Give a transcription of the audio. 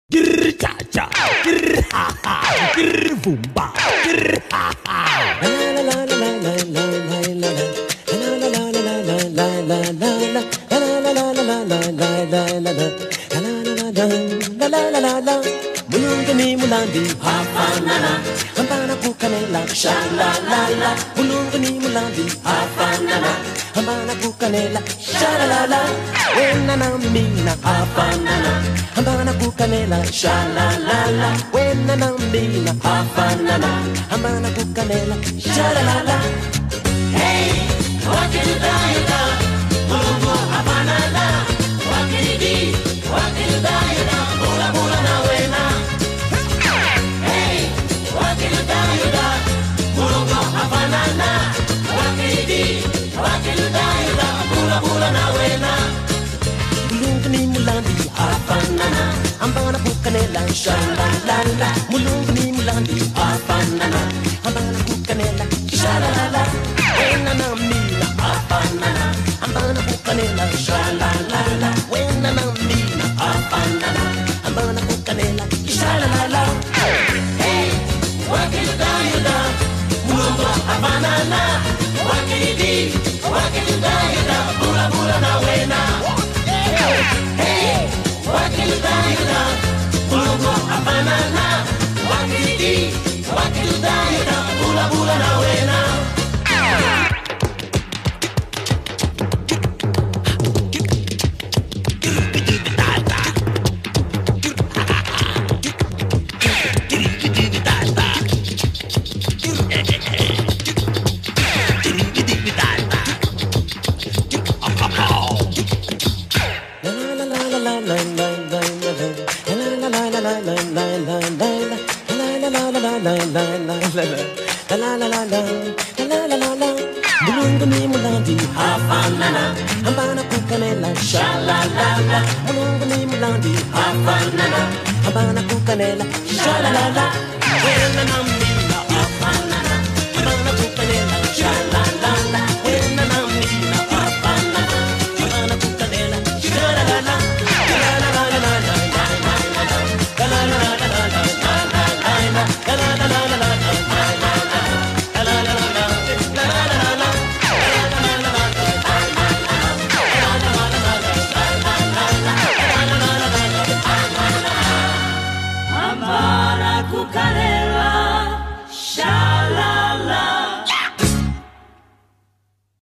Grr cha cha, grr ha ha, grr vumba, grr ha ha. La la la la la la la la la. La la la la la la la la la la. La la la la la la la la la la. La la la la la. Mulungani mulandi Hafanana, ambana kukanela sha la la la. Mulungani mulandi Hafanana, ambana kukanela sha la la la. Wena na mina Hafanana, ambana kukanela sha la la la. Wena na mina Hafanana, ambana kukanela sha la la la. Hey, wakilidayda, mulungu Hafanana, wakilidi, wakilidayda, bula bula na wena. Hey, wakilidayda, mulungu Hafanana, wakilidi, wakilidayda, bula bula na wena. Mulungani mulandi Hafanana, ambana kukanela sha la la la. Mulungani mulandi Hafanana, ambana kukanela sha la la la. Wena na mina Hafanana, ambana kukanela sha la la la. Wena na mina Hafanana, ambana kukanela sha la la la. Hey, wakilidayda, mulungu Hafanana, wakilidi, wakilidayda, bula bula na wena. Hey, wakilidayda, mulungu Hafanana, wakilidi, wakilidayda, bula bula na wena. Mulungani mulandi Hafanana, ambana kukanela sha la la la. Mulungani mulandi Hafanana, ambana kukanela sha la la la. Wena na mina